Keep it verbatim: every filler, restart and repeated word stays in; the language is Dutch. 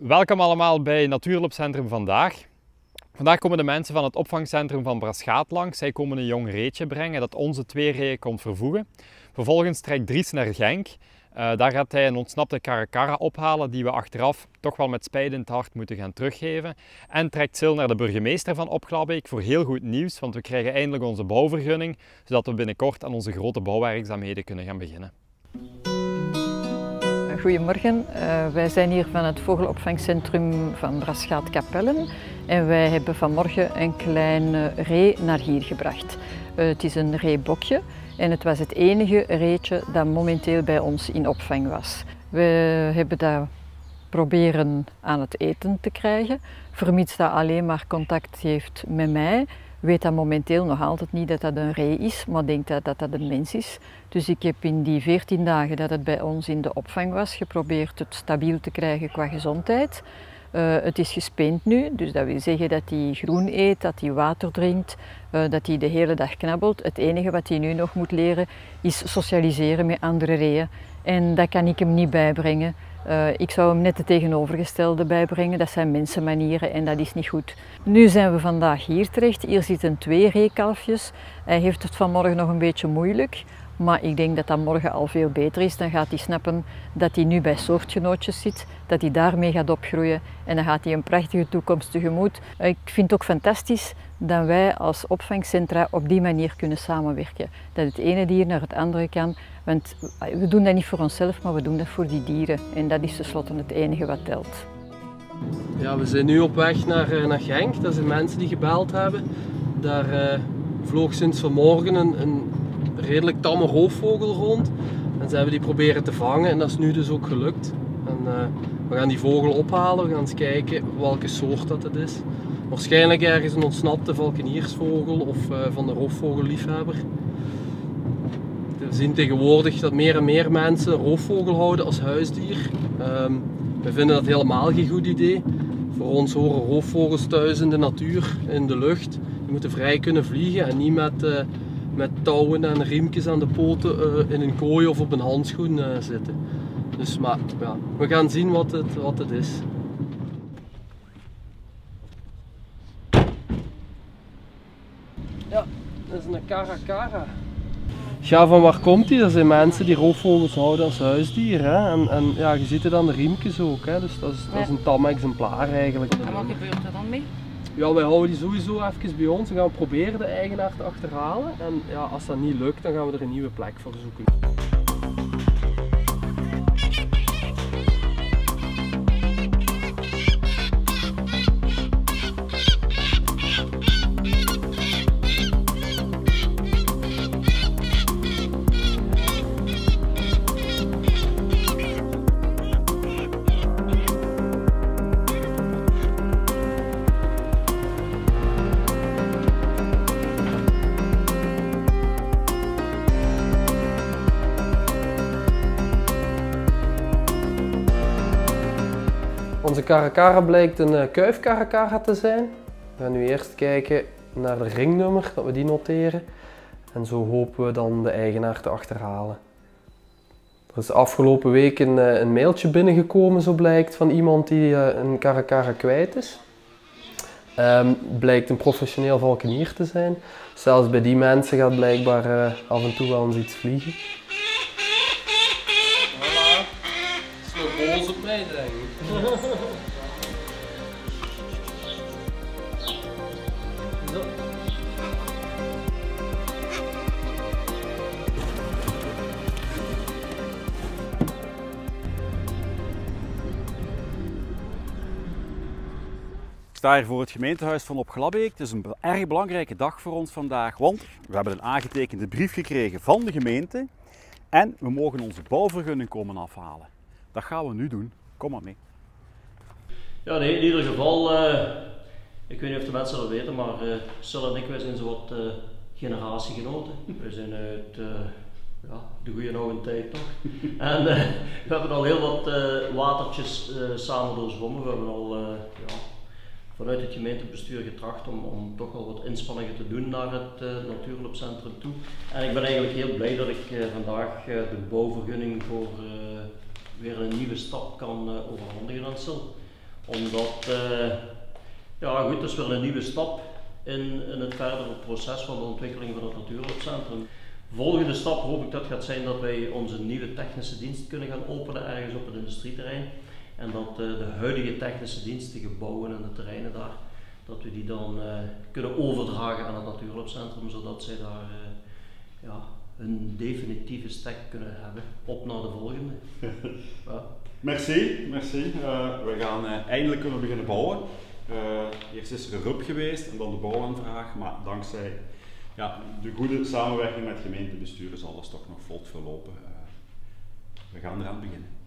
Welkom allemaal bij Natuurloopcentrum vandaag. Vandaag komen de mensen van het opvangcentrum van Braschaat langs. Zij komen een jong reetje brengen dat onze twee reeën komt vervoegen. Vervolgens trekt Dries naar Genk. Uh, daar gaat hij een ontsnapte caracara ophalen die we achteraf toch wel met spijt in het hart moeten gaan teruggeven. En trekt Sil naar de burgemeester van Opglabeek voor heel goed nieuws, want we krijgen eindelijk onze bouwvergunning, zodat we binnenkort aan onze grote bouwwerkzaamheden kunnen gaan beginnen. Goedemorgen, uh, wij zijn hier van het vogelopvangcentrum van Braschaat-Capellen en wij hebben vanmorgen een klein ree naar hier gebracht. Uh, het is een reebokje en het was het enige reetje dat momenteel bij ons in opvang was. We hebben dat proberen aan het eten te krijgen, vermits dat alleen maar contact heeft met mij. Weet dat momenteel nog altijd niet dat dat een ree is, maar denkt dat dat, dat een mens is. Dus ik heb in die veertien dagen dat het bij ons in de opvang was, geprobeerd het stabiel te krijgen qua gezondheid. Uh, het is gespeend nu, dus dat wil zeggen dat hij groen eet, dat hij water drinkt, uh, dat hij de hele dag knabbelt. Het enige wat hij nu nog moet leren is socialiseren met andere reeën. En dat kan ik hem niet bijbrengen. Uh, ik zou hem net het tegenovergestelde bijbrengen, dat zijn mensenmanieren en dat is niet goed. Nu zijn we vandaag hier terecht, hier zitten twee reekalfjes. Hij heeft het vanmorgen nog een beetje moeilijk, maar ik denk dat dat morgen al veel beter is. Dan gaat hij snappen dat hij nu bij soortgenootjes zit, dat hij daarmee gaat opgroeien en dan gaat hij een prachtige toekomst tegemoet. Ik vind het ook fantastisch dat wij als opvangcentra op die manier kunnen samenwerken. Dat het ene dier naar het andere kan, want we doen dat niet voor onszelf, maar we doen dat voor die dieren. En dat is tenslotte het enige wat telt. Ja, we zijn nu op weg naar, naar Genk. Dat zijn mensen die gebeld hebben. Daar uh, vloog sinds vanmorgen een, een redelijk tamme roofvogel rond. En ze hebben die proberen te vangen en dat is nu dus ook gelukt. En, uh, we gaan die vogel ophalen, we gaan eens kijken welke soort dat het is. Waarschijnlijk ergens een ontsnapte valkeniersvogel of uh, van de roofvogelliefhebber. We zien tegenwoordig dat meer en meer mensen een roofvogel houden als huisdier. Um, we vinden dat helemaal geen goed idee. Voor ons horen roofvogels thuis in de natuur, in de lucht. Die moeten vrij kunnen vliegen en niet met, uh, met touwen en riempjes aan de poten uh, in een kooi of op een handschoen uh, zitten. Dus maar, ja, we gaan zien wat het, wat het is. Ja, dat is een caracara. Ja, van waar komt die? Dat zijn mensen die roofvogels houden als huisdier. Hè? En, en ja, je ziet het aan de riempjes ook. Hè? Dus dat is, dat is een tam exemplaar eigenlijk. En wat gebeurt er dan mee? Ja, wij houden die sowieso even bij ons. Dan gaan we proberen de eigenaar te achterhalen. En ja, als dat niet lukt, dan gaan we er een nieuwe plek voor zoeken. Onze caracara blijkt een kuifcaracara te zijn. We gaan nu eerst kijken naar de ringnummer, dat we die noteren. En zo hopen we dan de eigenaar te achterhalen. Er is afgelopen week een, een mailtje binnengekomen, zo blijkt, van iemand die een caracara kwijt is. Um, blijkt een professioneel valkenier te zijn. Zelfs bij die mensen gaat blijkbaar uh, af en toe wel eens iets vliegen. Voilà, het is nog boos op mij, denk ik. Zo. Ik sta hier voor het gemeentehuis van Opglabeek. Het is een erg belangrijke dag voor ons vandaag, want we hebben een aangetekende brief gekregen van de gemeente en we mogen onze bouwvergunning komen afhalen. Dat gaan we nu doen. Kom maar mee. Ja, nee, in ieder geval, uh, ik weet niet of de mensen dat weten, maar uh, Sil en ik, wij zijn zo wat uh, generatiegenoten. We zijn uit uh, ja, de goede oude tijd toch. En uh, we hebben al heel wat uh, watertjes uh, samen doorzwommen. We hebben al uh, ja, vanuit het gemeentebestuur getracht om, om toch wel wat inspanningen te doen naar het uh, Natuurloopcentrum toe. En ik ben eigenlijk heel blij dat ik uh, vandaag uh, de bouwvergunning voor uh, weer een nieuwe stap kan uh, overhandigen aan Sil. Omdat, uh, ja goed, dat is wel een nieuwe stap in, in het verdere proces van de ontwikkeling van het natuurhulpcentrum. Volgende stap hoop ik dat gaat zijn dat wij onze nieuwe technische dienst kunnen gaan openen ergens op het industrieterrein. En dat uh, de huidige technische dienst, de gebouwen en de terreinen daar, dat we die dan uh, kunnen overdragen aan het natuurhulpcentrum, zodat zij daar uh, ja, een definitieve stek kunnen hebben op naar de volgende. Ja. Merci, merci. Uh, we gaan uh, eindelijk kunnen beginnen bouwen. Uh, eerst is er een R U P geweest en dan de bouwaanvraag, maar dankzij ja, de goede samenwerking met gemeentebestuur is alles toch nog vlot verlopen. Uh, we gaan eraan beginnen.